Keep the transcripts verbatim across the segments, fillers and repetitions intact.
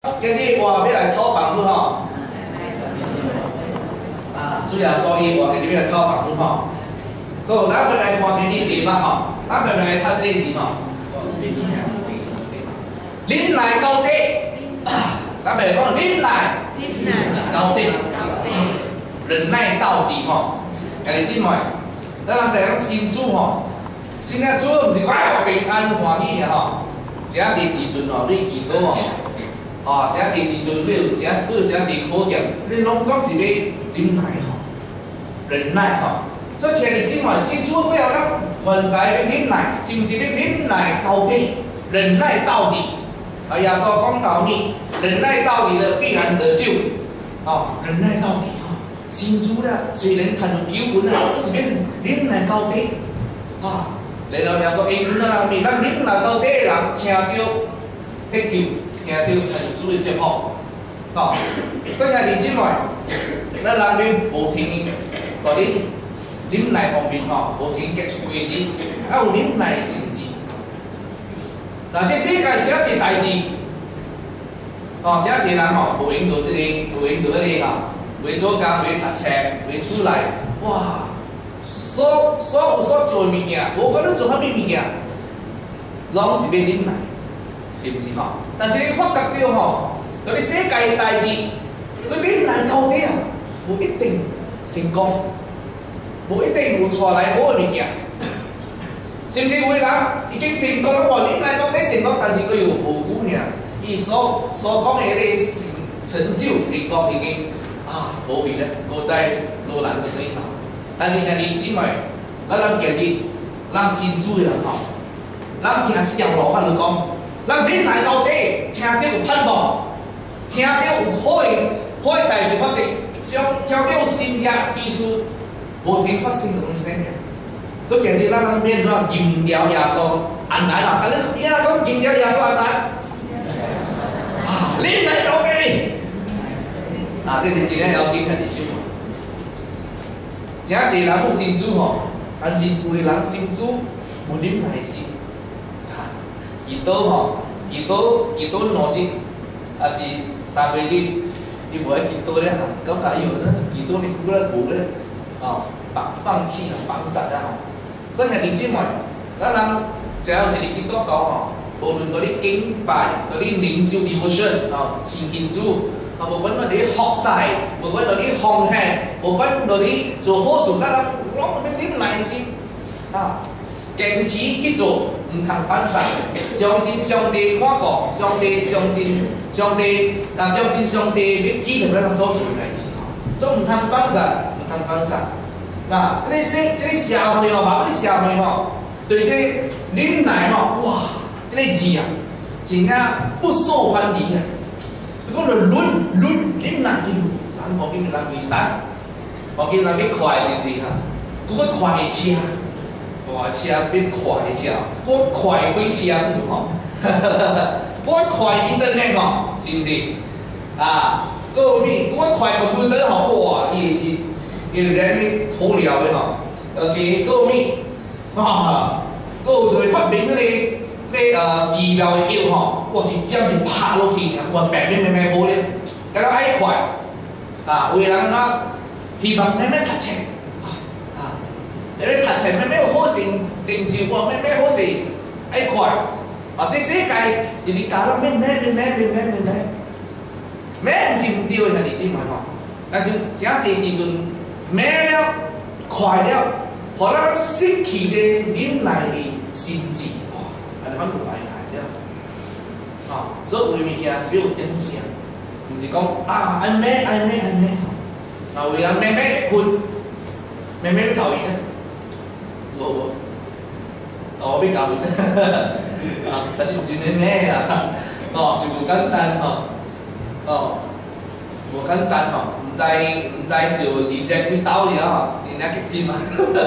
今日我要来讨房母吼，啊，主要所以我今日要来讨房母吼。好，咱要来看今日题目吼，咱要来读这个字吼。恁来到底，咱要讲恁来到底，忍耐到底吼。家己姊妹，咱人知影新主吼，新个主毋是讲平安欢喜的吼，这一时阵吼，你祈祷吼。 哦，这一时阵，你有这都有这一考验，这拢总是要忍耐吼，忍耐吼。所以前日今晚新主不要咱还在要忍耐，是毋是要忍耐到底？忍耐到底。啊，耶稣讲到你，忍耐到底的必然得救。哦，忍耐到底吼。新主咧，虽然看到救恩啊，都是要忍耐到底。啊，然后耶稣因阮啊，人咱忍耐到底的人，听到得救。 听到很主的祝福，哦，所以兄弟姊妹，咱人免无停，在你忍耐方面吼，无停结出果子，啊有忍耐的心志。那这世界这一代志，哦，这一人吼，无闲做这个，无闲做那个吼，为做工，为读册，为厝内，哇，所所有所做的物件，无管你做啥物物件，拢是要忍耐。 是毋是吼？但是你发觉到吼，在你世界的代志，你忍耐到底啊，无一定成功，无一定有带来好的物件。甚至有的人已经成功，我忍耐到底成功，但是佢又无久尔，伊所所讲的迄个成就成功已经啊无去咧，无再落难去对头。但是兄弟姊妹，咱人今日，咱信主的人吼，咱行这条路，咱就讲。 咱忍耐到底，听到有盼望，听到有好的好的代志发生，想听到有新嘅意思，无停发生嗰种生命。所以其实咱人面对禁条耶稣安排啦，但你你阿讲禁条耶稣安排，啊，忍耐到底，啊，这是真个要紧嘅地方。真侪人有信主吼，但是有的人信主无忍耐心。 祈祷吼，祈禱祈禱兩日，還是三個日，你無愛祈禱咧吼，感覺伊有咧祈禱你久咧無咧，哦，放放棄啦，放殺啦吼。所以兄弟姊妹，咱人只要是你基督徒吼，無論到你敬拜，到你靈修 devotion 哦，親近主，啊，無管到你學習，無管到你奉獻，無管到你做好事，咱人攏要忍耐心啊，堅持去做。 唔通反殺，相信上帝看顧，上帝相信上帝，啊相信上帝要記錄咱所做嘅代志吼，總唔通反殺，唔通反殺。嗱，這個社，這個社會哦，某個社會吼，對這個忍耐吼，哇，這個字啊，真啊不受歡迎啊。你講到忍忍忍耐，人無見人為等，無見人要快是毋是哈？嗰個快車。 我車變快車，我快飛車吼，我快 internet 吼，是毋是？啊，個有咩？我快 computer 吼，哇，伊伊伊人咧好料嘅吼，而且個有咩？啊，個有就發明嗰個嗰呃治療嘅藥吼，哇，一針就拍落去，哇，病咩咩咩好咧，大家愛快，啊，有個人啊，希望咩咩讀冊。 你讀冊咩咩好成成就喎，咩咩好事，愛快，啊！這世界人哋教咱咩咩咩咩咩咩咩，咩唔是唔對嘅，兄弟姊妹吼。但是這這時陣咩了快了，互咱失去這忍耐嘅心志，哇！係反過來來了，啊！所以為物件是要有真誠，唔是講啊愛咩愛咩愛咩，啊為人咩咩結婚，咩咩教育咧。 無無，哦，我要教你啊！但是真誒咩啊？哦，是無簡單吼，哦，無簡單吼，毋知毋知着二隻幾刀爾吼，真係激心啊！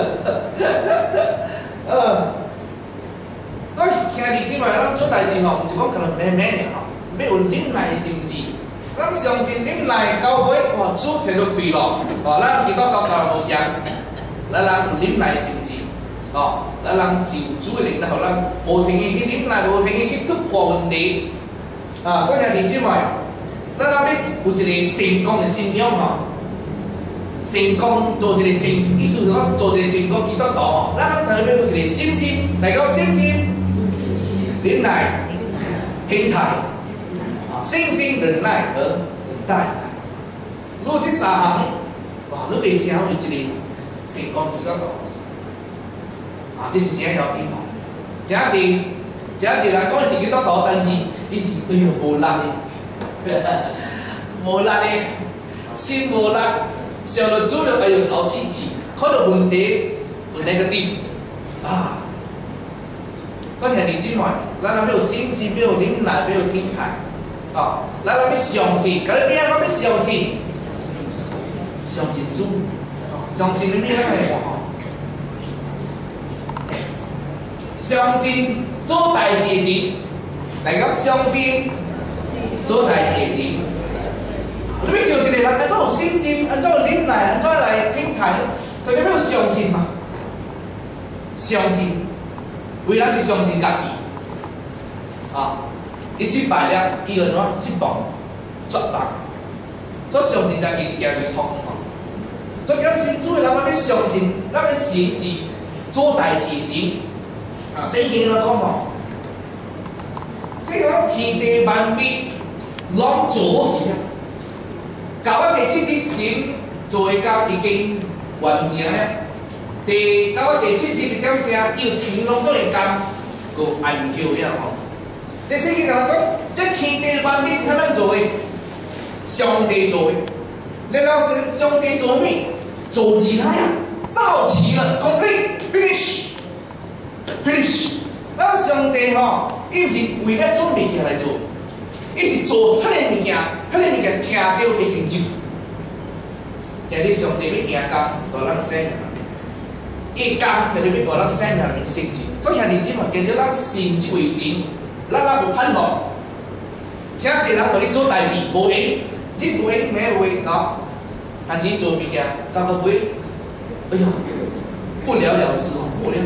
呃，所以兄弟姊妹，咱做代志吼，毋是講可能咩咩爾吼，要有忍耐的心志。咱相信忍耐到尾，哇，主摕到快樂，哦，咱基督教教無相，咱人有忍耐心志。 哦，咱人是有主的靈，然後咱無停嘅去忍耐，無停嘅去突破問題。啊，所以兄弟姊妹， 咱若要有一个成功的信仰吼，成功做一个成，意思是讲做一个成功基督徒吼，咱头要有一个信心，大家信心、忍耐、忍耐，啊，信心、忍耐和忍耐。如果这三项，哇，你袂成为一个成功基督徒，啊，这是真要紧吼。真侪真侪人讲是基督徒，但是伊是哎呦无力的，无力的，心无力，上了主了哎呦头气气，看到问题有 negative 啊。所以兄弟姊妹，咱若要有信心，要有忍耐，要有忍耐，哦，咱若要相信，今日边个要相信？相信主，相信你咩来话吼？相信做代志时，大家相信做代志时，你要叫一个人安怎有信心，安怎有忍耐，安怎来忍耐，大家要相信嘛？相信，为咱是相信家己，啊，伊失败了，伊就怎失望、绝望，所以相信家己是行为通吼。所以咱信主的人，咱要相信，咱要实事做代志时。啊，圣经来讲吼，即讲天地万物拢做是啊，搞我第七日神做到已经完成了。第到我第七日的点声，伊有天拢做会工，个安休了吼。即圣经来讲，即天地万物是他们做的，上帝做的。然后是上帝做咩？做其他呀，造齐了 ，complete finish。finish， 咱上帝吼，伊毋是为了做物件来做，伊是做迄个物件，迄个物件听到会成就。今日上帝要行工，互咱生命，伊工摕入要互咱生命面成就。所以兄弟姊妹，今日咱信随神，咱咱有盼望。请一个人互你做代志，无闲，日无闲，暝无闲，喏，但是做物件到到尾，哎呀，不了了之哦，无了。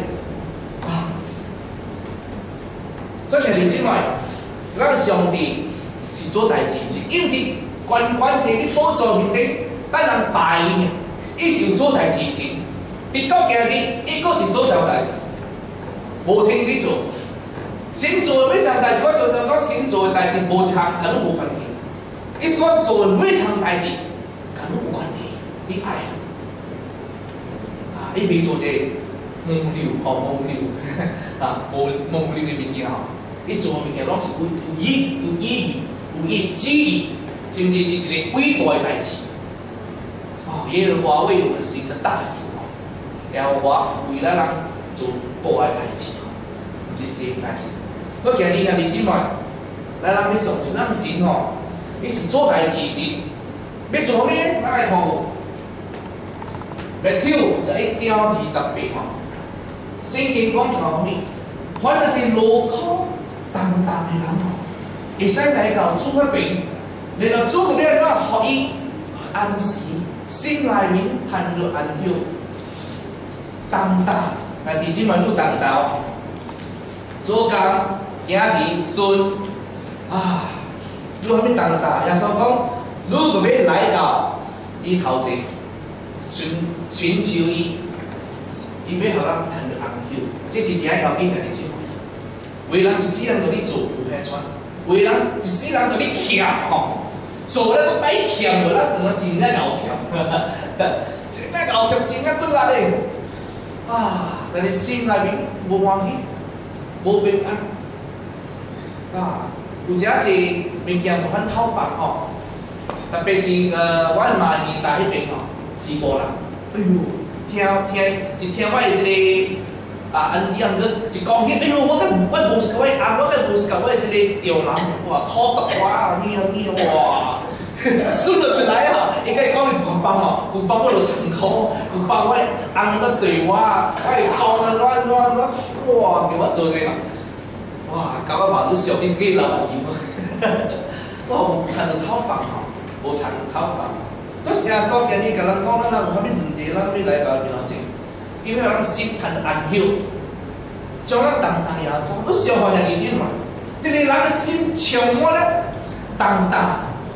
所以兄弟姊妹，咱上帝是做代志是，伊毋是关关在你宝座面顶等人拜伊，伊是做代志是。直到今日，伊阁是做条代志，无听你做。神做的每项代志，我常常讲，神做的代志无一项跟你无关系。伊所做的每项代志跟你有关系，你爱啊，伊袂做一个无聊吼无聊啊无无聊的物件吼。伊做物件拢是有有意有意义有意旨意，甚至是一个伟大的代志。哦，耶和华为我们行的大事哦，耶和华为咱人做大的代志哦，一些代志。所以今日兄弟姊妹，咱人要相信咱神哦，伊是做代志是要做咩？咱来看哦，马太十一章二十八吼，圣经讲到咩？凡是路口重担的人哦，会使来到主迄边，然后主就要怎互伊安息，心内面谈着安休。重担，兄弟姊妹，拄重担哦，做工行日顺啊，愈啥物重担？耶稣讲，愈就要来到伊头前，寻寻求伊，伊要互咱谈着安休，这是真要紧，兄弟姊妹。为人一世人互你做有遐喘，为人一世人互你欠吼，做了都歹欠无，咱当然真爱熬欠，真爱熬欠，真爱骨力嘞。啊，但是心内面无欢喜，无平安。啊，有诚济物件无法透白吼，特别是呃，我马尼达迄边吼是无人。哎呦，听听一听我的一个。啊，安迪啊，毋过一讲起，哎呦，我甲我无是甲我阿，我甲无是甲我即个丈人，哇，考得哇，喵喵哇，顺得出来啊！伊甲伊讲伊古邦哦，古邦我就痛苦，古邦我翁个对我，我伊讲啊，我我我哇，叫我做个啦，哇，搞我嘛都上面几流言喎，我无谈到讨饭吼，无谈到讨饭，做是啊，所今日甲人讲，咱有啥物问题，咱要来到了解。因为咱心谈安休，将咱重担也走。我想好兄弟姊妹，这个人的心充满了重担，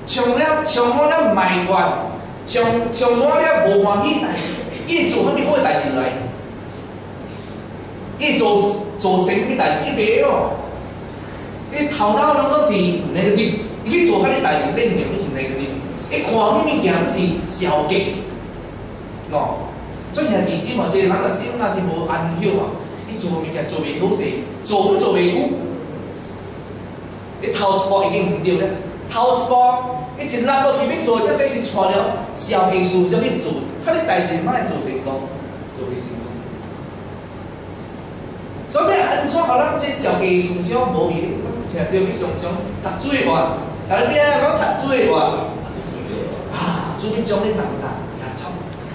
充了充满了埋怨，充充满了无欢喜代志，伊做啥物好代志来？伊做做成物代志，伊袂哦。伊头脑拢都是 negative， 伊去做遐啲代志，你唔是 negative。伊看迄物件是消极，喏。所以兄弟姊妹，一个人个心若是无安休啊，伊做物件做袂好势，做都做袂久。伊头一步已经唔对了，头一步伊一拉落去要做，这是带了消极思想去做，遐啲代志莫做成功，做袂成功。所以要安怎互咱这消极思想无去？咱着要常常读水话，但是边仔讲读水话，啊，主要将你人啦也臭，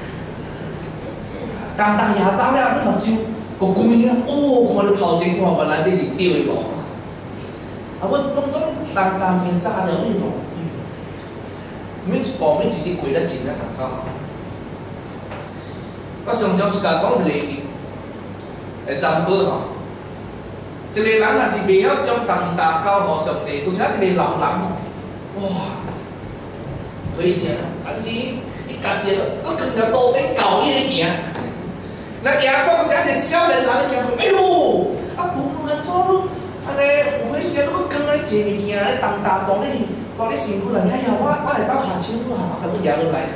当当也走了，你目睭个规啊，哦，看到头前看，原来这是对的路。啊，阮当中当当面早了去路，每一步每一日过得真啊同够。我常常是甲讲一个会查某吼。一个人若是袂晓将重担交互上帝，有时啊一个老人吼，哇，危险啊！但是伊家己搁跟条路顶教伊去行，那耶稣是一个少年人行，哎呦，啊无安怎咯？安尼有迄时搁扛咧坐物件咧重担当咧当咧身躯内面，哎呀，我我来斗下手啊，我甲你摇落来。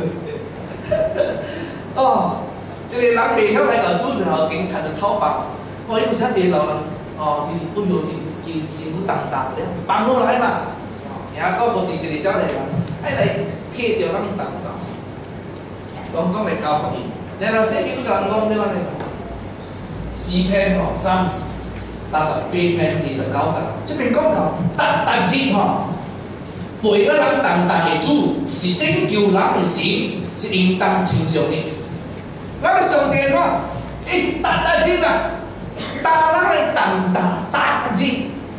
哦，一个人袂晓来到主面前，趁着头发，哦，伊有时啊一个老人。哦，伊本来伊伊身躯重担咧，放落来嘛。耶稣无是一个少年人，爱来摕着咱重担，讲讲来教互伊。然后圣经甲咱讲咩咱咧？诗篇吼三十八十八篇二十九节，即边讲到单单日吼，背个人重担的主是拯救人的神，是应当称颂的。咱个上帝话，伊单单日啊！大人的重担，大日，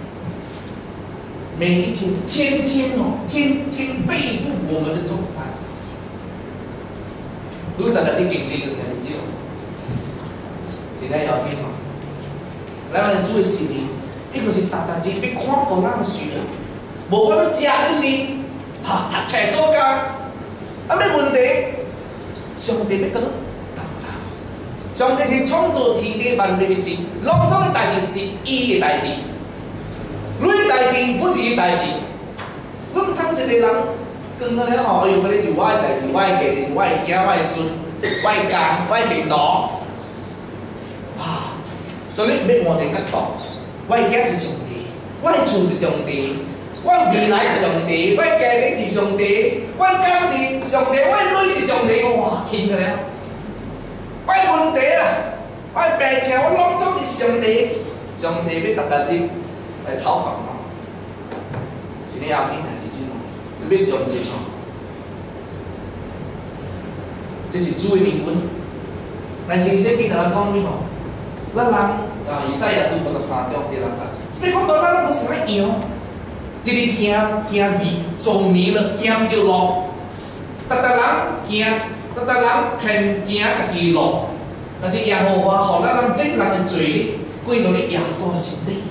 每一天，天天哦，天天背负我们的重担。如果大家去经历个感觉，真系要紧哦。咱个主的心灵，伊就是大大日要看顾咱的需要，无我要食一日，哈，读册做工，啊，咩问题？上帝要跟。上帝是创造天地万物的神，拢总的代志是伊的代志，你的代志不是伊代志。你唔通一个人讲了吼，哎呦，嗰啲是我的代志，我的家庭，我的囝，我的孙，我的工，我的前途。啊，所以你要换一个角度，我的囝是上帝，我的厝是上帝，我的未来是上帝，我的家庭是上帝，我的工是上帝，我的女是上帝，哇，轻个了。我的问题啊，我的病痛，我拢总是上帝，上帝要逐家日来讨伐我。一日后天还是怎？你要相信吼，这是主的灵魂。咱先生边人讲咩吼？咱人啊，以赛亚书五十三章第六节，你讲到咱无啥样，一日行行迷，做迷了，行着路，逐逐人行。逐逐人偏行家己路，但是耶和华互咱人这人的罪孽归到你耶稣的身体。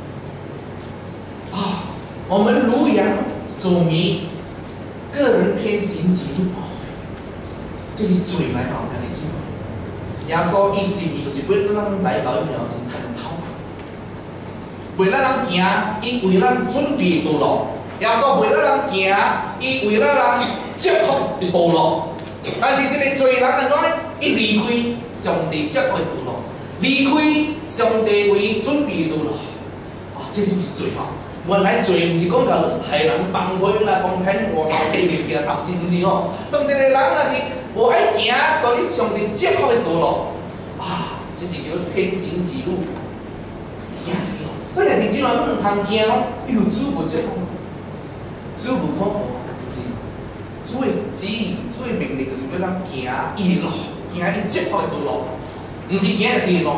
啊，我们如羊走迷，个人偏行己路，这是罪来吼，兄弟姊妹。耶稣意思就是为咱来到伊面前看头，为咱人行，伊为咱准备道路。耶稣为咱人行，伊为咱人祝福的道路。但是这个罪人来讲呢，一离开上帝接开道路，离开上帝为伊准备的道路，啊，这就是罪吼。原来罪毋是讲到害人放火啦、放骗我、偷骗物件、偷是毋是吼？当一个人若是无爱行到你上帝接开的道路，啊，这是叫偏行己路。所以弟兄姊妹，你唔通惊讲，伊有主无接，主无看破。主的旨意、主的命令就是要咱行伊的路，行伊接开的道路，毋是行家己的路。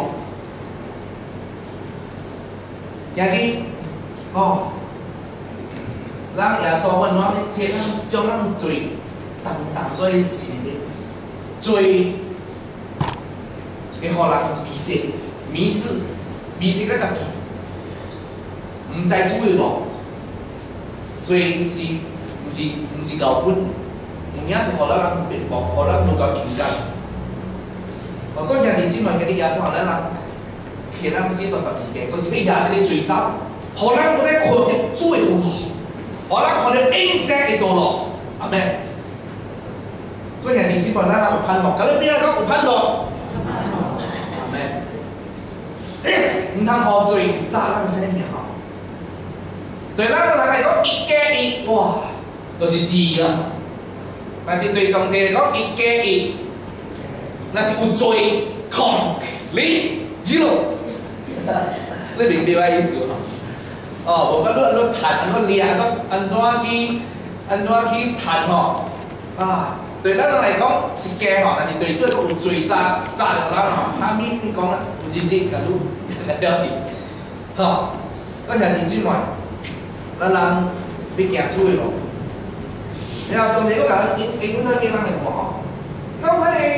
行去哦，咱耶稣温暖替咱将咱罪重担在心里，罪会互人迷失、迷失、迷失咱家己，毋知主的路，罪是。 是唔是夠本，有影是互咱人別無，互咱無夠意義。我所以兄弟姊妹，嗰啲耶穌互咱人，摕咱寫到十字架，嗰是要壓一個罪責，互咱冇咧看到主嘅道路，互咱看到永生嘅道路，阿咩？所以兄弟姊妹，咱人有盼望，咁你邊個講有盼望？阿咩？唔通互罪責咱生命吼。對咱個人嚟講，一加一，哇，就是二啊！但是對上帝嚟講，一加一，那是有罪抗零 zero。你明白我意思嗎？哦，無講你你談，安怎練，安怎安怎去，安怎去談吼？啊，對咱人嚟講是加吼，但是對主嚟講有罪責，責了咱吼，他咪咪講啦，有真正甲你了解，吼，嗰兄弟姊妹。咱人要行主的路，然後上帝嗰個因因阮迄邊人嚟看吼，咁迄個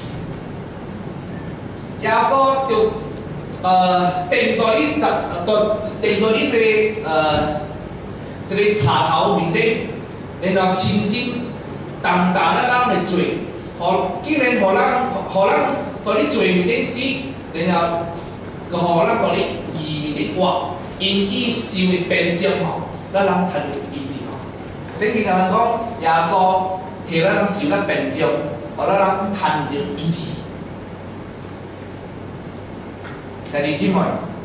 耶穌就呃定在呢十個定在呢個呃一個茶頭面頂，然後親身擔擔咱人嘅罪，互既然互咱互咱在呢罪面頂死，然後個互咱在呢義面頂活，因以受嘅鞭傷吼。咱人趁着伊啲吼，聖經同人講，耶穌替咱受咱鞭傷，互咱人趁着伊啲。兄弟姊妹，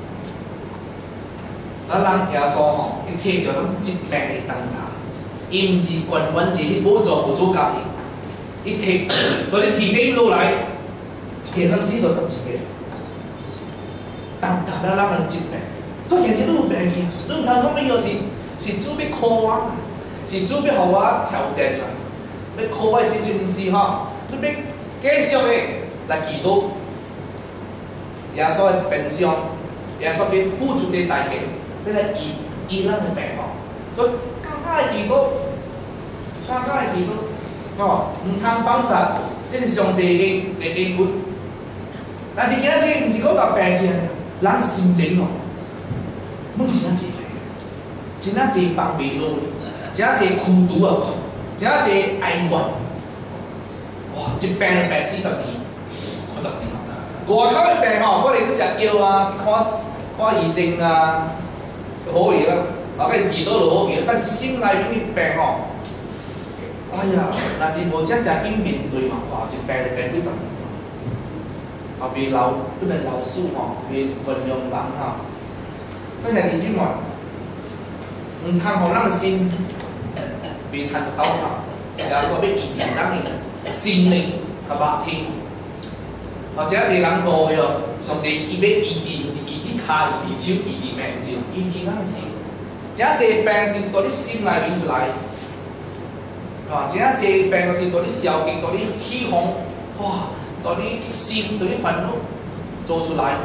咱人耶穌吼，伊摕着咱疾病嘅擔擔，伊毋是關關節去補助無主家己，伊摕嗰啲天頂落來，替咱死到十字架，擔擔咱人嘅疾病。所以日日都有病嘅，你毋通講乜嘢是？是主要考我，是主要互我調整啊！要考我是是毋是吼？你要繼續的來祈禱，耶穌的鞭傷，耶穌要付出這代價，要來醫醫咱的病吼。所以剛剛的祈禱，剛剛的祈禱，吼，毋通放殺，這是上帝嘅嘅恩典。但是今仔日毋是講到病症，人心靈咯，冇錢啊錢。真啊濟放袂落，真啊濟苦毒啊，真啊濟哀怨，哇！一病就病四十年，五十年。外口嘅病吼，可能去食藥啊，去看看醫生啊，好嘢啦，啊，跟住治到就好嘢。但是心內面嘅病吼，哎呀，若是無真正去面對嘛，哇！一病就病幾十年，後邊老不能老樹吼，變運用人吼，所以兄弟姊妹。唔通互咱嘅心被趁到倒塌，耶穌要醫治咱嘅心靈甲肉體。或者一個人誤會哦，上帝伊要醫治，就是醫治骹、醫治手、醫治命，就醫治咱嘅心。真濟病是從你心內面出來，啊！真濟病就是從你消極、從你起哄，哇！從你心、從你煩惱做出來。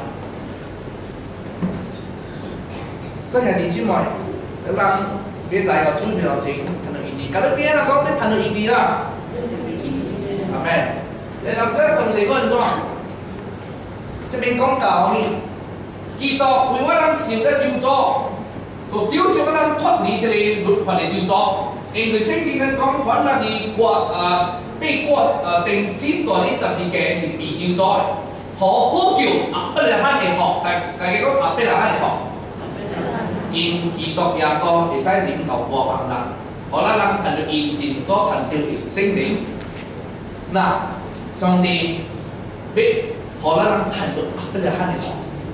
所以兄弟姊妹。咱要來到主面前，趁到伊啲，咁你邊啊講你趁到伊啲啦，係咪？然後說上帝講安怎？這邊講到咩？基督為我人受了咒詛，就叫上我人脫離這個律法的咒詛。因為聖經講，凡那是割啊被割啊定死在呢十字架是被咒詛的，可呼叫阿伯拉罕的學，大大家講阿伯拉罕的學。因基督耶穌會使領導過萬人，互咱人趁着因信所趁到的聖靈。那上帝要互咱人趁到阿伯拉罕的福，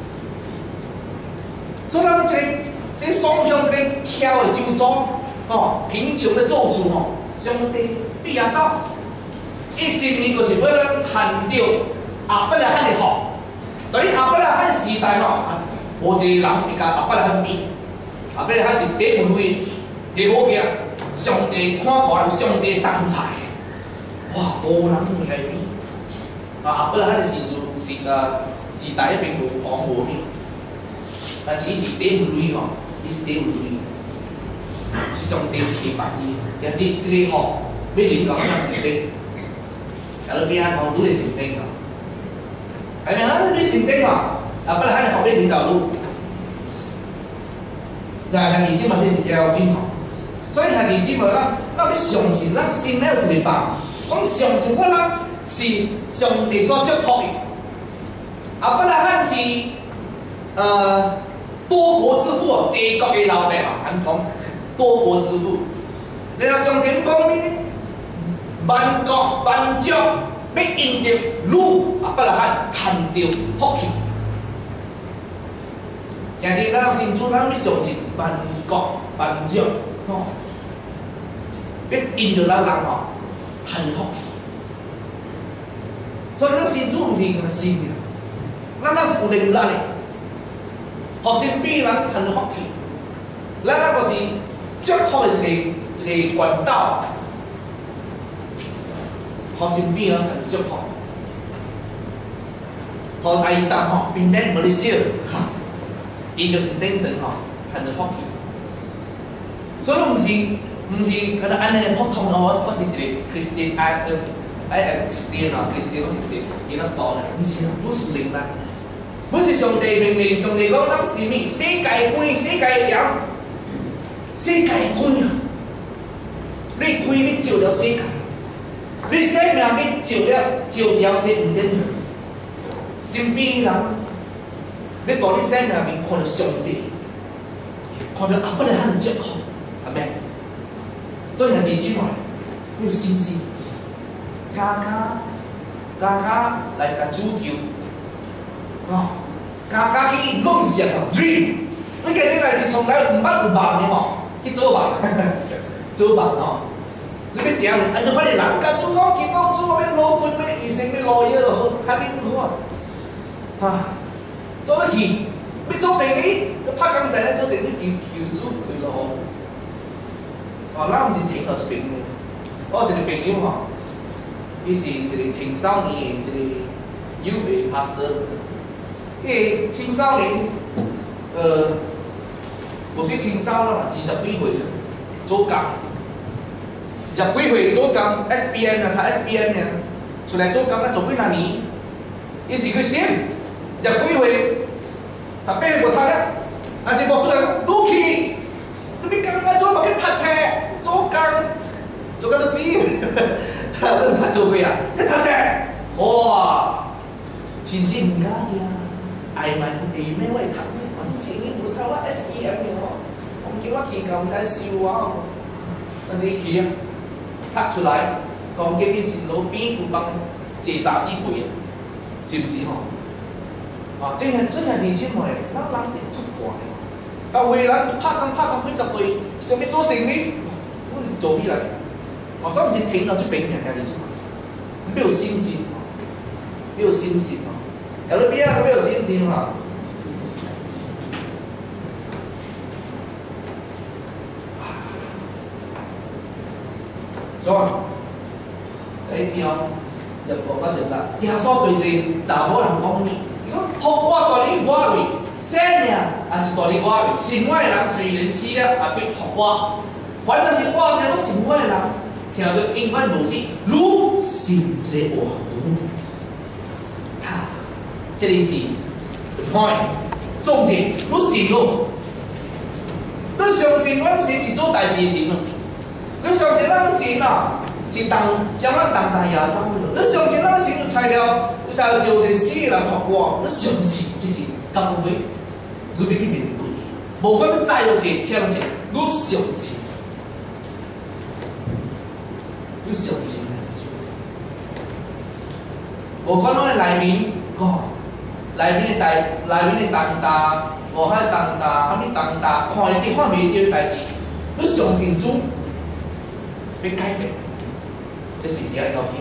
所以咱這個這雙向這個挑的咒詛，哦，貧窮的咒詛哦，上帝必也走，一心呢就是要咱趁到阿伯拉罕的福。在你阿伯拉罕時代哦，無一個人會甲阿伯拉罕比。阿伯拉罕是第有類、第好嘅，上帝看過有上帝當才，哇！無人會來比。啊，阿伯拉罕嘅時陣是啊時代一邊無王無命，但是伊是第有類吼，伊是第有類，是上帝提拔伊，而這這個吼要領導啥成績，有啲邊啊講都係成績㗎，係咪啊？啲成績嘛，阿伯拉罕後邊領導都。但係以前問題是只有邊行， 所以兄弟姊妹啦，咱要相信咱心内有一个梦，讲相信我人是上帝所祝福的。阿伯拉罕是呃多国之父哦，济国的老爸哦，咱讲多国之父。然后上天讲咩？万国万族要因着汝阿伯拉罕赚着福气。兄弟，咱先做，咱要相信万国万族哦。要因着咱人吼，赚福气，所以咱信主毋是个信仰，咱咱是有能力的，互身边人赚福气，咱咱个是祝福的一个一个管道，互身边人赚祝福，互大姨当吼平安无咧少，因着毋顶长吼赚福气，所以毋是。唔是可能安尼普通哦，我我是一个 Christian， I I am Christian 啊 ，Christian 我是一个伊那道咧，唔是啊，我是灵啦，我是上帝命令，上帝讲咱是咩？世界观，世界人，世界观啊！你观要照了世界，你生命要照了照了这五点，身边人，你在你生命面看到上帝，看到阿伯拉罕的祝福，係咪？所以兄弟姊妹，要信心，家家家家来甲主求，哦，家家去梦想哦 ，dream。你今日来是从来唔捌有梦的吼，去做梦，做梦哦。你要食，按照法律人家出讲，见到做咩老本咩医生咩老嘢咯，还边好啊？啊，做乜事？要做生意，要拍工仔咧，做生意求求主佢咯。哦，咱毋是停到一边嘅。我有一个朋友吼，伊是一个青少年嘅一个幼培 pastor。迄个青少年，呃，无说青少年啦，二十几岁做工，二十几岁做工 ，S B M 啊，读 S B M 啊，出来做工啊，做几若年？伊是个先，二十几岁，读八个无读咧，但是牧师讲，你去。你今日做乜去讀冊？做工，做緊到死，唔係做佢啊！一讀冊，哇！前次唔假嘅，捱埋佢哋咩位讀咩？我前年冇睇我 S B M 嘅喎，我叫我去咁解笑話，跟住去啊，讀出來，講嘅啲是路邊有幫借沙子背啊，是唔是嗬？啊，真係真係年輕人，咱人哋突破嘅。啊，為人拍工拍工幾十歲，想要做生意，我是做起來。哦，所以唔是停到這邊嘅，兄弟姊妹，沒有信心，沒有信心哦。有啲邊啊，沒有信心嘛。所以，這一條就講法就啦。耶穌對住查某人講咩？福我對你我為。生命也是大你我的，信我的人雖然死了，也必復活。反正是我聽到信我的人，聽到永遠無死，汝信這個話。他，這裡是 point 重點，汝信咯。你相信咱神是做代志的神咯，你相信咱神啊是當將咱當大亞洲的，你相信咱神有材料，有才有一個死的人復活，你相信這是教會。你要去面對，無管你再有一個挑戰，你相信，你相信。無管我哋內面講，內面嘅代，內面嘅重大，無海重大，蝦米重大，看會到看袂到嘅代志，你相信主要改變，這是一個要緊。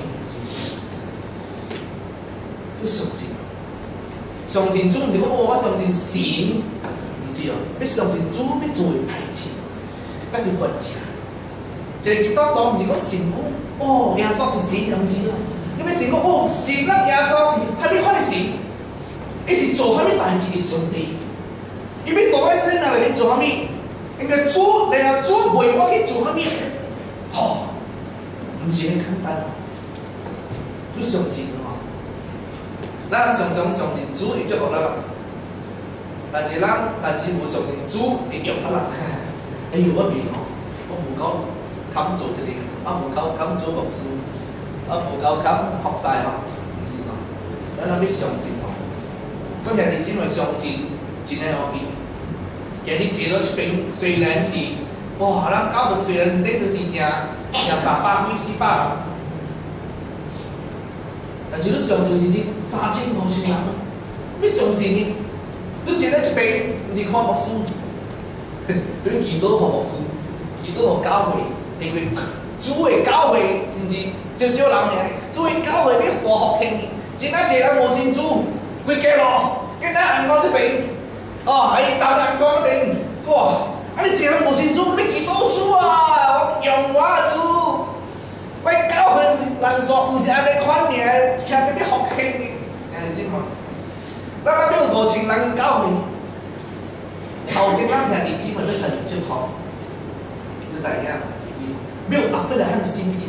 你相信。相信主唔是講哦，我相信神，唔是哦，你相信主要做嘅代志，嗰是關鍵。一個基督徒唔是講神講哦，耶穌是神，唔是咯。因為神講哦，神啦，耶穌是，係咪看你神？你是做蝦米代志嘅上帝？因為當喺生命裏面做蝦米？因為主，你係主為我去做蝦米？哦，唔是你簡單，你相信。咱常常相信主會祝福咱，但是咱但是無相信主會用咱。哎呦，我袂吼，我無无够肯做一个，啊无够肯做牧师，啊无够肯服侍吼，毋是嘛？咱若要相信吼，咁兄弟姊妹相信真诶好比。今日坐到这边，虽然是哇，咱教堂虽然顶就是正正三百几四百人，但是你相信是日三千五千人，你相信呢？你坐在这边，毋是看牧师，你祈祷互牧师，祈祷互教会，因为主的教会毋是少少人尔，主的教会要大福兴，真啊侪人无信主，规家路，今仔暗光这边。哦，还有大阳光那边，哇！啊，你这人无信主，你祈祷主啊，我用我主，我教会人数唔是安尼款尔，听得要福气，哎，真好。咱那边有五千人教会，后生咱兄弟姊妹都很祝福，你知影？没有阿不来很信心，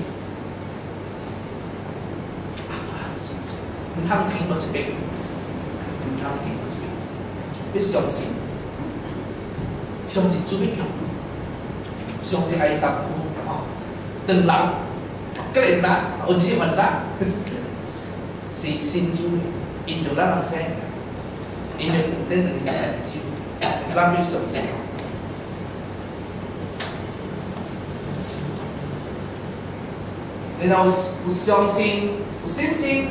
阿不来很信心，唔通听到这边，唔通听。要相信，相信主要用，相信爱答复哦。当人，个人呐，有一些问题是信主，因着咱人生，因着等人家来救，咱要相信。然后有相信，有信心。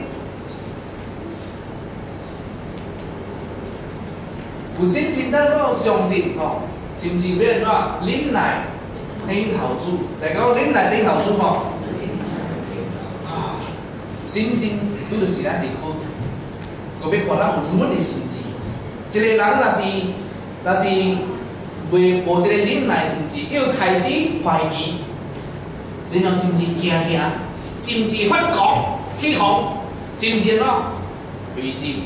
有信心，咱要相信吼，甚至要安怎忍耐等候主。大家讲忍耐等候主吼，啊，信心拄着一啊一苦，我要看咱有稳的心智。一个人若是若是袂无一个忍耐心智，又开始怀疑，然后甚至惊惊，甚至发狂起哄，甚至安怎违心。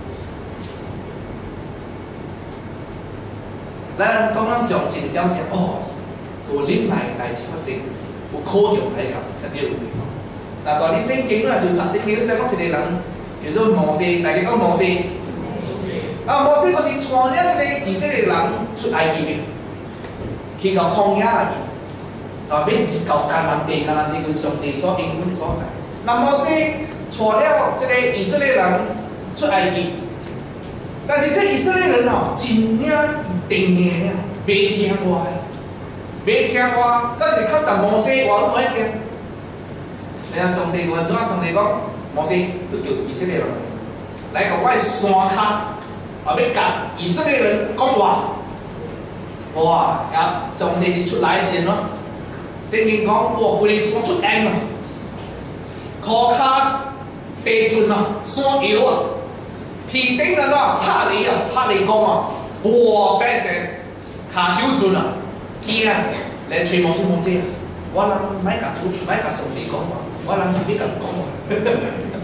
咱讲咱相信了解哦，有忍耐代志发生，有可用来个，绝对有的。那大你圣经若是读圣经，再讲一个人叫做摩西，大家讲摩西。啊，摩西就是带了一个以色列人出埃及的，去到旷野内面，啊，免一到迦南地，迦南地就是上帝所应允的所在。那摩西带了这个以色列人出埃及。但是这以色列人哦，真领定硬啊，袂听话，袂听话，到是靠着摩西话拢袂听。然后上帝话怎啊？上帝讲，摩西，你叫以色列人来到我的山骹，啊，要甲以色列人讲话。哇！啊，上帝出来时咯，圣经讲，哇，规个山出烟啊，裤骹地震啊，山摇啊。天顶啊，喏，拍你啊，拍你讲啊，哇！百姓骹手震啊，惊啊，来找摩西摩西啊，我人莫甲主，莫甲上帝讲话，我人要甲讲话。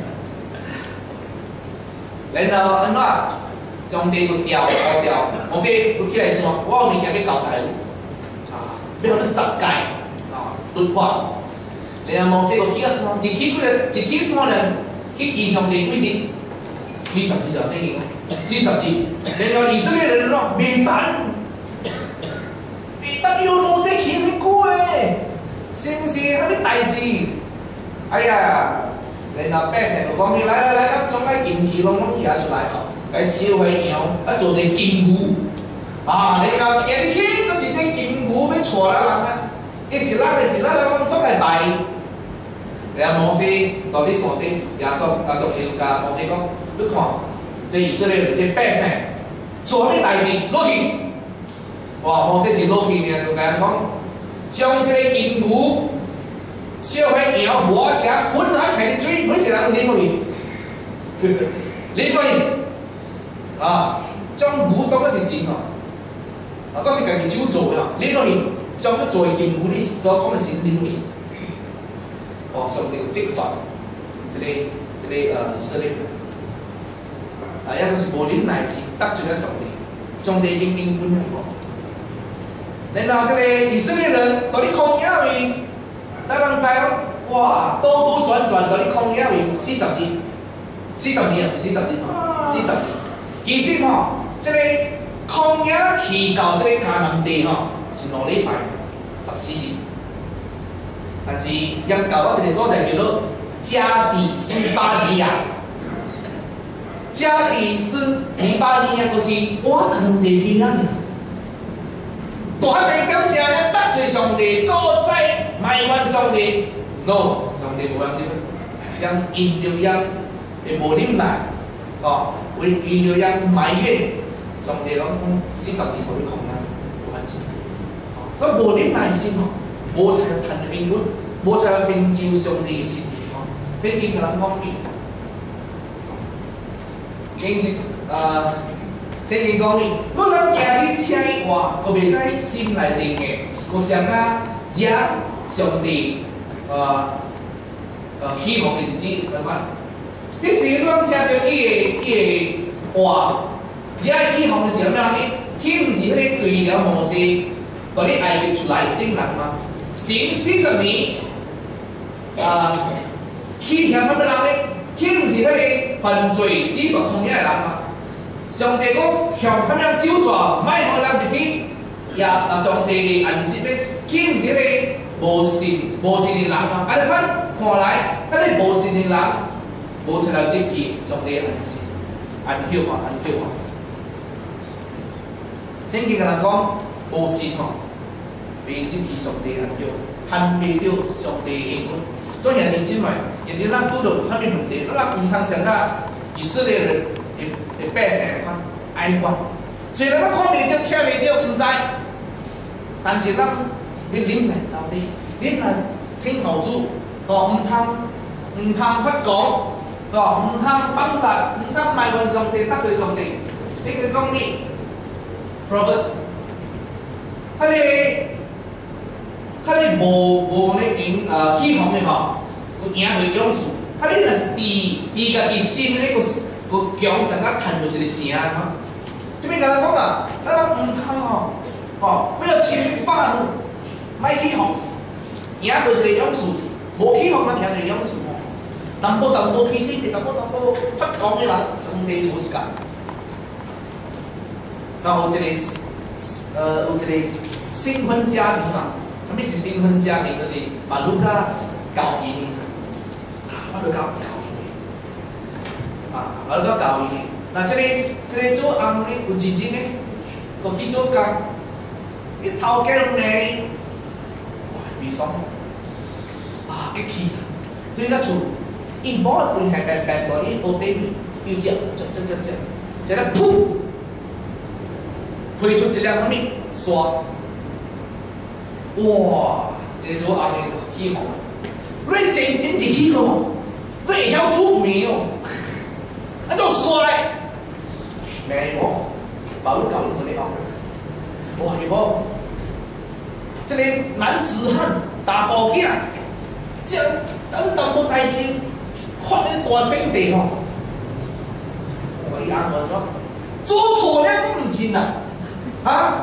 然后安怎？上帝就调调调，摩西就起来山，我有物件要交代你，啊，要互你十戒啊，律法。然后摩西就起啊山，一起几个，一起山人去见上帝几日？四十日啊，圣经讲四十日，然后以色列人咯，未等，未等要摩西去咩久诶？是毋是啥物代志？哎呀，然后百姓就讲：来来来，咱总爱金器拢拢拿出来哦，该烧个羊，啊做一个金牛，啊，然后今日去，搁一只金牛要带咱人啊，伊是咱诶是咱人讲总来拜。然后摩西到伫山顶，耶稣耶稣就甲摩西讲。你看，这以色列人这百姓做咩代志落去？哇！摩西真落去呢，就甲人讲，将这个金牛、烧迄羊、磨车混合下啲水，每一个人拎落去，拎落去，啊！将牛当作是神哦，啊，嗰是家己手做呀，拎落去，将要做金牛你所讲嘅神拎落去，哇！上帝责罚这个这个呃以色列人。啊，一个是无忍耐心，得罪了上帝，上帝已经应允了我。然后这个以色列人到你旷野位，咱人知哦，哇，兜兜转转到你旷野位四十日，四十日啊，四十日吼，四十日。其实吼，这个旷野去到这个迦南地吼，是两礼拜，十四日， 但是要搞到一个所在叫做加迪斯巴尼亚。加迪斯巴尼亚就是我同地边啊！大悲感谢咧，得罪上帝，多在埋怨上帝。no， 上帝无样子，因因着因会无忍耐，哦，为因着因埋怨，上帝讲四十二互你控啊，无问题。所以无忍耐心哦，无才有thần應管，無才有成就上帝嘅善意哦。聖經嘅人講咩？聖經誒。聖經講呢，我諗行去聽伊話，個袂使心內認嘅，個上啊惹上帝誒誒希望嘅日子嚟講。你時當聽到伊個伊個話，惹希望嘅時候咩呢？佢唔是嗰啲對了模式，嗰啲愛佢出來證人嘛。成四十年誒，佢聽乜嘢人呢？佢唔是嗰啲犯罪死到同樣嘅人嘛。上帝講向咁樣招抓，咪可能一邊也啊上帝嘅恩賜咧，佢唔是咧無善無善嘅人嘛，啊你看看來，嗰啲無善嘅人無出來接見上帝嘅恩賜，恩曉啊恩曉啊。聖經嘅人講無善哦，被接見上帝嘅恩曉，吞滅掉上帝嘅應許。當人哋認為人哋咱拄到乜嘢問題，咱唔通想到以色列人。會百姓嚟看愛關，雖然咱看袂到、聽袂到，唔知，但是咱要忍耐到底，忍耐聽後主，哦，唔通唔通發講，哦，唔通綁殺，唔通埋怨上帝、得罪上帝。呢個講咩 ？Robert， 佢哋佢哋無無咧影誒起哄嘅吼，個贏會勇士，佢哋若是地地家己心咧個。個強神啊，彈到一個聲啊！這邊甲咱講啊，咱人唔通哦，哦，不要輕發怒，莫起哄，贏到一個勇士，無起哄咱贏就勇士哦。淡薄淡薄起勢，淡薄淡薄發講嘅人，上帝無時間。然後有一個呃有一個新婚家庭啊，什麼是新婚家庭？就是馬路甲交姻，馬路甲交姻。啊，我都教伊。那這個這個做翁呢，有認真呢，都去做工。伊頭家攏呢，哇，微爽，啊，激氣。所以咱厝，伊無佢係係係講伊屋頂有隻，隻隻隻隻，隻咧噗，飛出一粒乜物沙，哇！這個做翁呢起哄，你真心是起哄，你會曉出名哦。啊，都帥，咩喎？馬路教育我哋講，哇！喎，這個男子漢大寶囝，將等等個代志，發啲大聲地哦。我一按我說，做錯了都唔認啊！啊？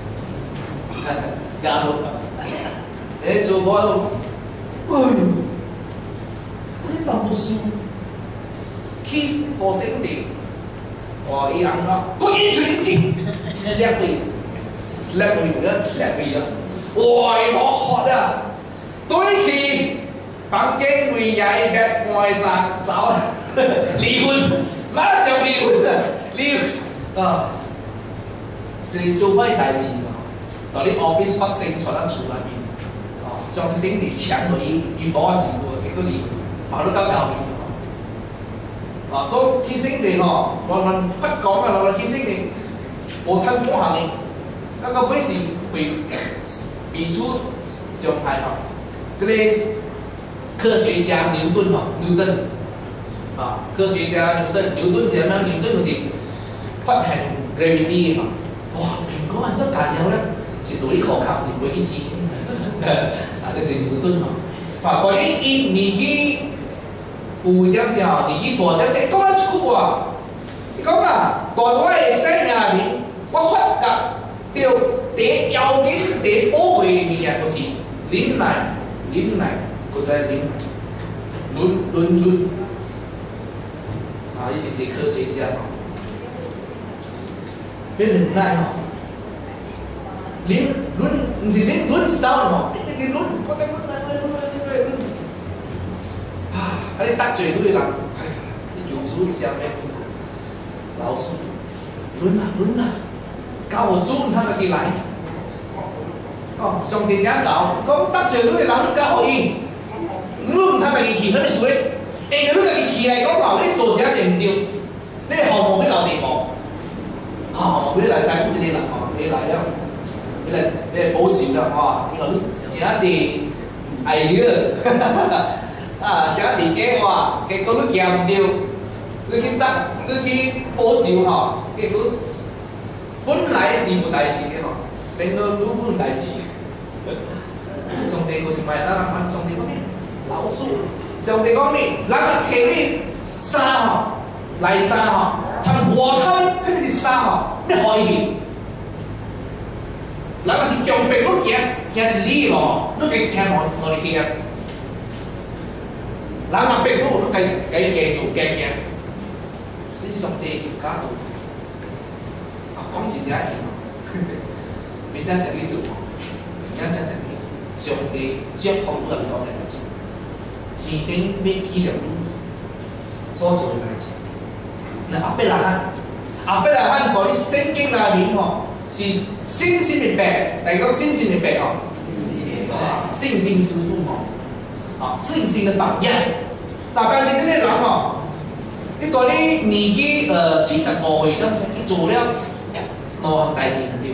家伙，你做過咯？哎呦，你當不輸。kiss 個聲地，哇！伊人講，佢一拳擊，slap 佢 ，slap 佢，唔要 slap 佢啦。哇！我學啊，對佢房間為曳白怪殺走，離婚，馬上離婚啊！離啊！這個小費代志嘛，到你 office 發生在咱厝內面，哦，將聲地搶落伊，伊冇錢喎，結果離婚，馬路交交面。啊，所以起聲地吼，我們不講啊，我哋起聲地無吞過行嘅，那個本是會比出傷害吼。這個科學家牛頓吼，牛頓啊，科學家牛頓，牛頓是咩？牛頓就是發現 gravity 嘅嘛。哇，蘋果按照解了咧，是對一口抗是袂去天，啊，這是牛頓吼。啊，關於伊年紀。有點子吼，年紀大點子，講咱一句話，伊講啊，大大嘅生命面，我發覺到第要緊、第寶貴嘅物件，就是忍耐、忍耐，擱再忍耐，輪輪輪。啊，伊是一個科學家吼，要忍耐吼，忍輪，毋是忍輪是到吼，你你輪，我哋輪來輪來輪。 你得罪女人，哎呀，你求主啥物？老鼠，轮啊轮啊，教我主唔通家己来。哦，上帝正教，讲得罪女人，你教伊，你唔通家己去，迄么水？因为你家己去来讲吼，你做啥就唔对，你项目要留地方，吼，你来采访一个人吼，你来了，你来你来保守了吼，以后你真济爱了，啊，真济假话，结果你行唔对，你去得，你去保守吼，结果本来是无代志的吼，变到愈本代志。上帝就是卖咱人问上帝讲咩？老鼠。上帝讲咩？人啊，摕你衫吼，来衫吼，从外口摕你啲衫吼，你可以。人啊是强迫你行行一里咯，你该行哪哪里去啊？人啊逼你，你该该继续行行。你上帝教导，啊，讲是这样嘛，没真正你做，没真正你做，上帝接福不能讲的。天顶要记录所做的代志。那阿伯拉罕，阿伯拉罕嗰啲聖經裏面吼，是星星的白，第個星星的白哦，星星之父吼，啊，星星的榜樣。嗱，但是呢個人吼，你講你年紀誒七十五歲咁，你做了兩項代志唔對。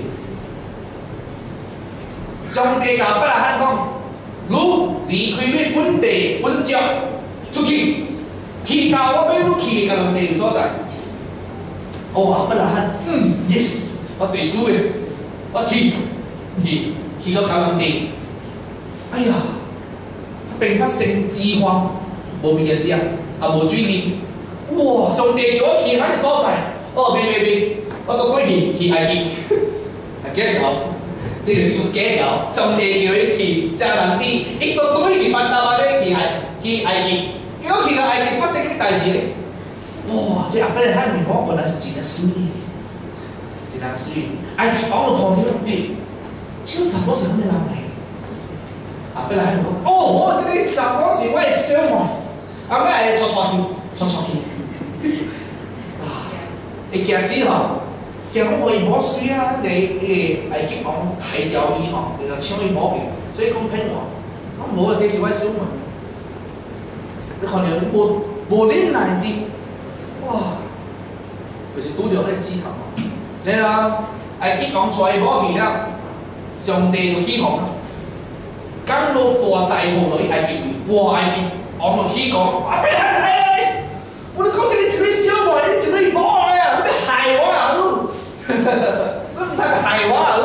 上帝阿伯拉罕講。如離開你本地本國出去，去到我要你去嘅地所在。哦，阿伯拉罕，嗯 ，yes， 我地主嘅，我去去去到嗰地。哎呀，並發生饑荒，無物食，啊無水飲。哇！上帝叫我去嗰啲所在，哦，別別別，我都過去去埃及，係幾好。呢條叫假有，上帝叫你去迦南地，亦都講你去班達馬咧去埃去埃及，結果去到埃及發生啲代志咧，哇！這阿伯拉罕面孔本來是真係水，真係水，埃及王就看到，誒，這查某是咩人嚟？阿伯拉罕講：哦，我這個查某是我嘅小妹，啊，我係錯錯去，錯錯去，啊，會驚死吼！其實我為冇水啊，你誒埃及王睇掉伊吼，然後搶伊寶貝，所以講騙我，我冇啊，這是我小妹。你看到無無忍耐心，哇，就是拄着迄個指頭。然後埃及王帶伊寶貝了，上帝就起哄，降落大災禍落去埃及位，哇！埃及王就起講：啊，別害來！我哋講這個是你小妹，你是你寶貝啊，你害我啊！你唔通害我啊！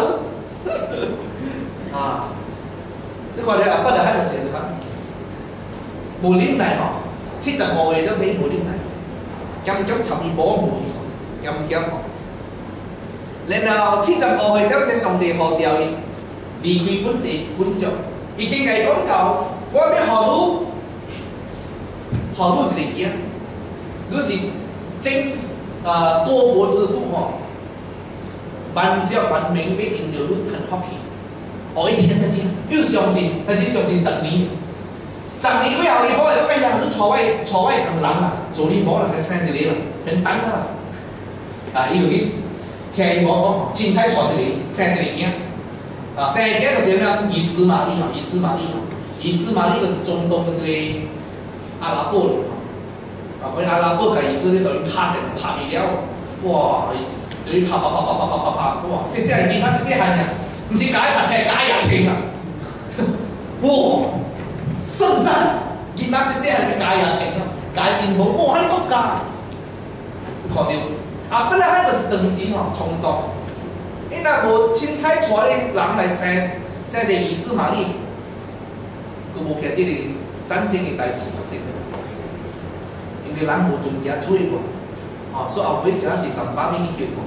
啊！你看你阿伯就喺度成日講，無忍耐吼，七十五歲都死無忍耐，咁咁尋寶梅，咁咁。然後七十五歲都死上帝號調伊離開本地本族，已經係講到我要學女，學女一個囝，你是正啊多國之父吼。萬只萬名俾見到都騰發起，我一天一天要相信，但是相信十年，十年過後你冇人，哎呀，都錯位錯位咁諗啦，做你冇人嘅生一個啦，變等啦，啊，伊就去聽我講，凊彩錯一個，生一個囝，啊，生一個囝就是咩？以斯瑪利啊，以斯瑪利啊，以斯瑪利就是中東嘅一個阿拉伯人，啊，嗰阿拉伯嘅以色列就拍一拍未了，哇！你拍拍拍拍拍拍拍拍，哇！細細係見他細細係人，唔知解拍車解日情啊！哇！聖戰見他細細係解日情啊，解電報，哇！呢個假，你看到阿伯拉罕就是當時吼衝動，你若無凊彩帶你人來生生個以斯瑪利，佢無其這個戰爭嘅代志發生，因為人無盡家做過。哦，所以後尾就一至三百米去叫我。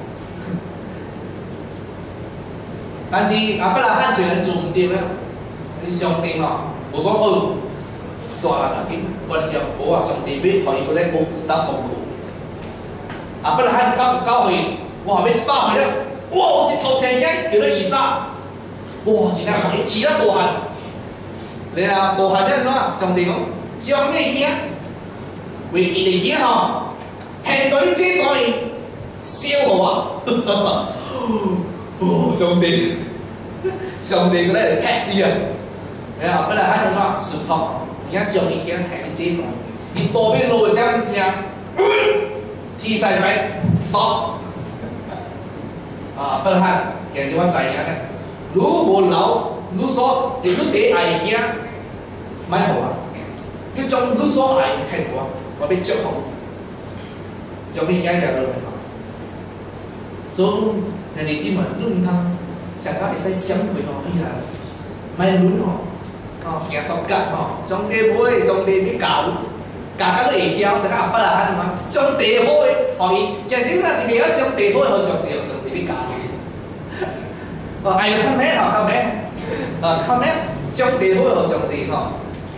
但是阿伯拉罕雖然做唔掂咧，你上帝嘛，無講哦，算啦，嗱，我哋又冇話上帝俾可以嗰啲公司得功課。阿伯拉罕九十九歲，哇！俾一百歲咧，哇！一頭青筋叫做以撒，哇！真係可以飼得大漢。你啊，大漢咧點啊？上帝講，將咩驚？ 为伊个嘢吼，现在你这个烧我啊！哦，上帝，上帝，佢咧 test 你啊！然后本来喊你话 support， 而家将你件系你这个，你多边路这样子啊，踢晒来 stop。啊，本来喊其實我知影咧，如果留你所你你第愛嘅，咪好啊！你將你所愛嘅我，我俾接好，將俾嘢嘅落嚟。所以人哋知嘛，都唔通成日會使想佢哦，哎呀，咪亂哦，哦成日受吉哦，上帝會上帝俾教，教得都會曉，成日阿伯啊喊嘛，上帝會，可以，其實那是為咗上帝會，好上帝上帝俾教。哦，愛看咩哦，看咩，啊看咩，上帝會和上帝吼。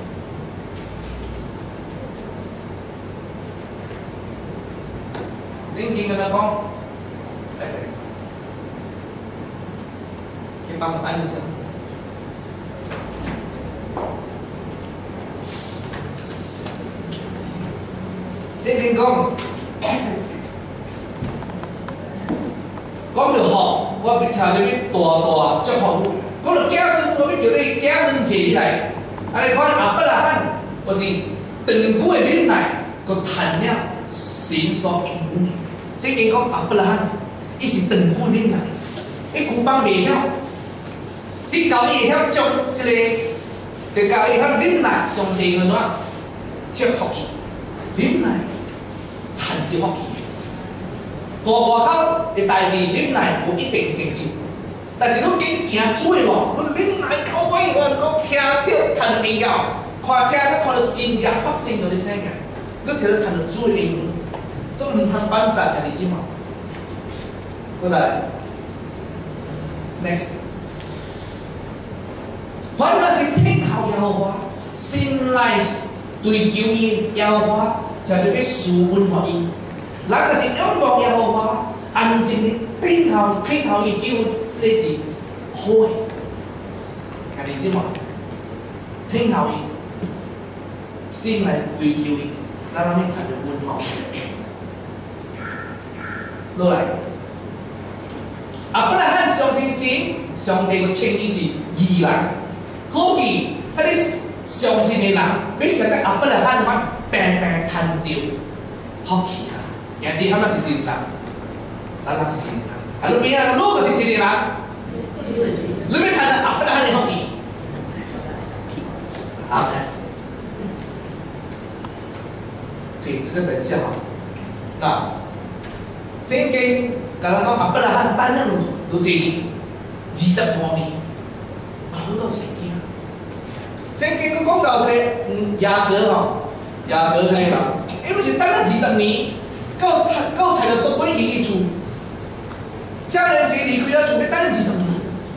聖經咁樣講，嚟嚟，你幫我按一下。聖經講，講到學。我俾條你啲大大祝福，講到假生，我俾叫你假生坐起來，啊你看阿伯拉罕，我是長久嘅忍耐，個談了神所應允。聖經講阿伯拉罕，伊是長久忍耐，伊古邦未曉，你教伊會曉將即個，就教伊曉忍耐，上帝嘅話祝福伊，忍耐談啲福氣。大外口嘅代志，忍耐無一定成就，但是你緊行主嘅喎，你忍耐到尾，我講聽到看到面了，看聽到看到新嘅發生咗啲聲嘅，你聽到看到主嘅應允，都唔通반殺嘅，你知嘛？過來 ，next， 凡那是聽候耶和華，信賴對求伊耶和華，就是要賜恩給伊。人就是仰望耶和華，安靜地聽候聽候伊叫，這是好嘅。你知嘛？聽候伊，先嚟對叫伊，咱諗起睇到溫厚。落嚟，阿伯拉罕相信神，上帝個稱伊是義人。可見嗰啲相信嘅人，比成個阿伯拉罕咁病病攤掉，好奇啊！人哋係咪是善人？咱咱是善人，啊！你邊啊？你個是善人，你邊睇到阿伯拉罕嘅福氣？阿門。OK，這個等一下哈。那聖經甲咱講阿伯拉罕等了都幾年，二十多年，啊，好多錢驚。聖經講到這個嗯雅各吼，雅各這個人，伊不是等了二十年。到才到才能到歸伊厝，家人先離開了厝，要等二十年。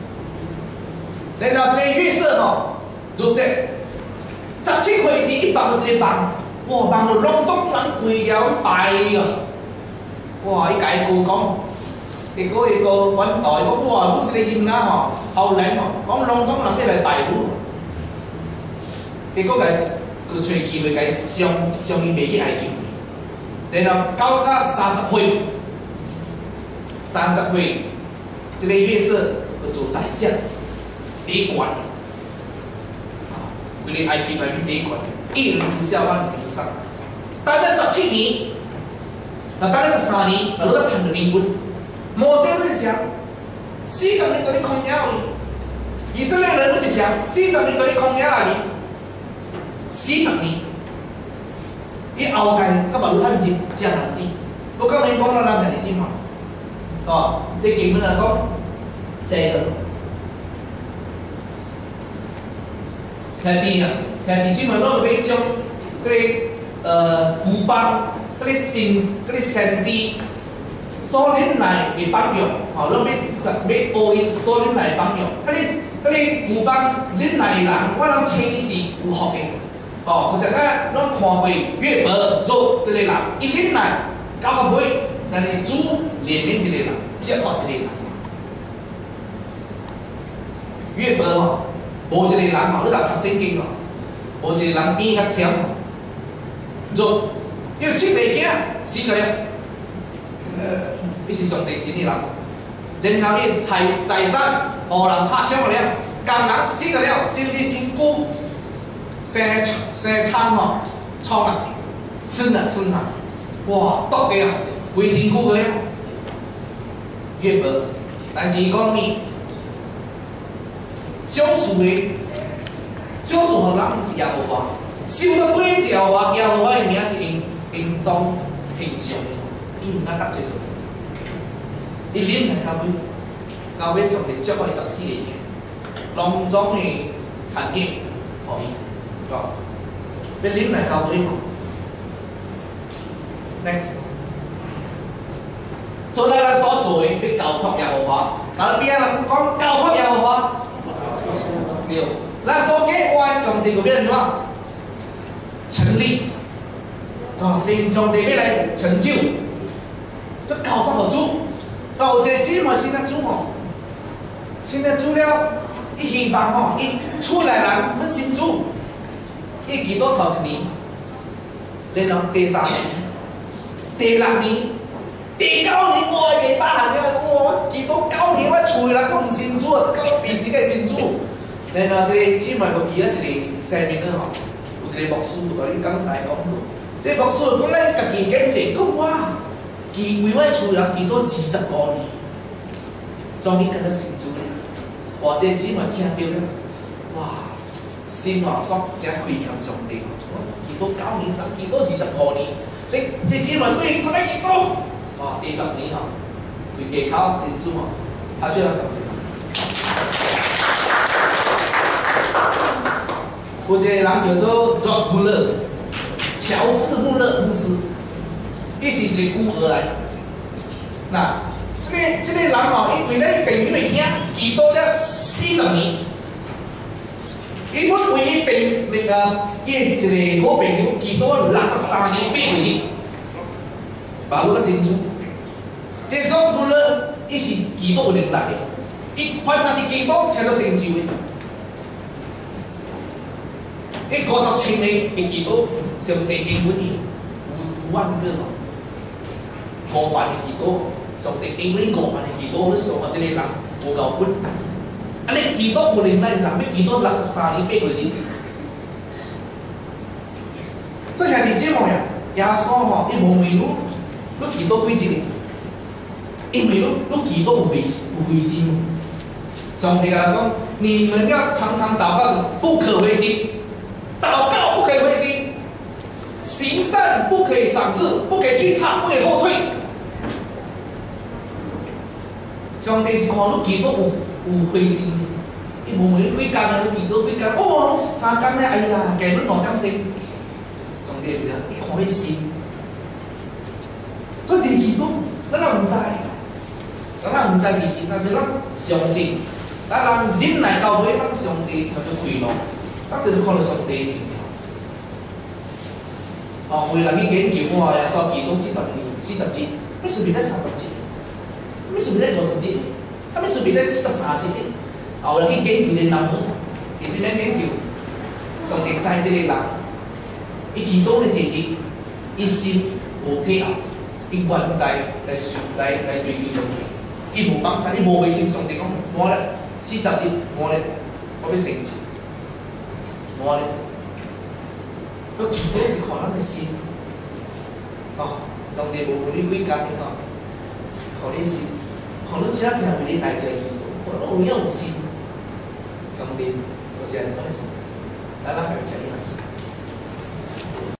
然後這個約瑟吼，就是十七歲時一幫一個幫，哇幫到龍族人規了敗啊！哇！伊甲伊姑講，結果伊個揾代講哇，好似你見啦吼，後來吼講龍族人要來逮捕，結果佢佢找機會佢將將伊賣去埃及。然後到到三十歲，三十歲，這個約瑟就做宰相，第官，啊，為了埃及來去第官，一人之下，萬人之上。等了十七年，啊，等了十三年，啊，攞到談到靈魂。摩西是想，四十年在啲曠野裏，以色列人是想，四十年在啲曠野裏，四十年。伊後界甲馬魯漢節只難啲，我今年講到咱係你知嘛？哦，即基本嚟講，這個兄弟啊，兄弟姊妹攞嚟將嗰啲誒古邦嗰啲先嗰啲先知所領來嘅榜樣，哦，攞俾就俾奧因所領來榜樣，嗰啲嗰啲古邦領來嘅人，我諗稱伊是有學嘅。哦，有時啊，咱看過約伯做這個人，伊忍耐到個尾，但是主憐憫這個人，接納這個人。約伯吼，無這個人吼，你若讀聖經吼，無這個人變較甜，做要七个囝死个了，伊是上帝神的人，然后伊财财产互人拍抢个了，工人死个了，甚至身躯生生产吼，创啊，生啊生啊，哇，毒个啊，规身躯个了，越无，但是伊讲咩？少数的，少数互人毋是耶和华。 受到对耶和华，耶和华的名是应应当称颂的，伊唔敢得罪上帝。伊领来到尾，到尾上帝接我十四个囝，隆重的产业，互伊，哦，要领来到尾吼。Next， 做咱咱所做的，要交托耶和华。然后边啊讲交托耶和华，对，咱所计划上帝个要安怎？ 成立啊！神上帝要来成就，这交托互主。啊，有一个姊妹信了主吼，信了主了，伊希望吼，伊厝内人要信主，伊祈祷头一年，然后第三年、第六年、第九年，我袂打行了，我祈祷九年，我厝内人都唔信主啊，到第十个信主。然后这个姊妹就去了一个西面了吼。 一个牧师甲你讲大讲，这个牧师讲咧，家己见证讲哇，祈为我厝人祈祷二十五年，终于跟他成主了。哇！这姊妹听到了，哇，心话爽，真亏欠上帝。祈祷九年，人祈祷二十五年，这这姊妹对伊讲咧祈祷，哇！第十年吼，对家口成主吼，他需要怎么？ 有一个人叫做 George Muller， 乔治·穆勒牧师，伊是一个孤儿来。那这个这个人吼，伊为了病因为囝祈祷了四十年，伊本为伊病那个伊一个好朋友祈祷六十三年八个月，把那个信主。这个 George Muller， 伊是祈祷有能力的，伊凡那是祈祷，才能成就的。 伊五十千年的祈祷，上帝应允伊有万个嘛，五万的祈祷，上帝应允五万的祈祷，你想下这个人无够分，安尼祈禱有能力的人，要祈禱六十三年八個日子。所以兄弟姐妹啊，耶穌吼，伊無問你，你祈禱幾日？因為你你祈禱有回有回心。上帝甲講，你們要常常禱告，不可灰心。 祷告不可以灰心，行善不可以丧志，不可以惧怕，不可以后退。上帝是看你祈禱有有灰心，伊無問你幾工啊？你祈禱幾工？哦，三工咧，哎呀，加阮兩點鐘。上帝就伊看你心，佢哋祈禱，咱人唔知，咱人唔知其實，但是咱相信，咱人忍耐到尾，咱上帝佢就快樂。 咱就是看到上帝的哦，为人去研究我呀，所祈禱四十年、四十節，咩順便咧三十節，咩順便咧五十節，啊咩順便咧四十三節咧，後來去研究啲人物，其實咩研究？上帝知這個人，伊祈禱嘅節日，伊心無體後，伊關在來上來來追求上帝，伊無放鬆，伊無違信上帝講，我咧四十節，我咧我要成就。 我咧，我祈禱是看咱嘅心，哦，上帝無互你幾工嘅吼，看你心，看你真正為你帶出來祈禱，看你有用心，上帝就是安尼講嘅事，咱咱家己睇下。